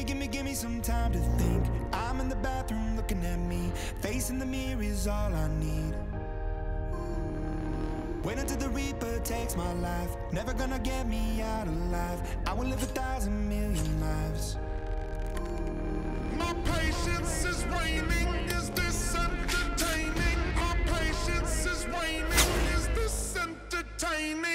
give me some time to think. I'm in the bathroom looking at me. Facing the mirror is all I need. Wait until the Reaper takes my life. Never gonna get me out alive. I will live 1,000,000,000 lives. My patience is waning. Is this entertaining? My patience is waning. Is this entertaining?